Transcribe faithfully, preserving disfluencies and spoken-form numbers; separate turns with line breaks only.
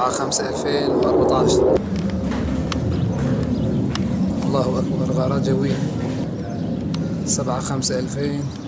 سبعة خمسة ألفين وأربعة عشر. الله أكبر، غارات جوية. سبعة خمسة ألفين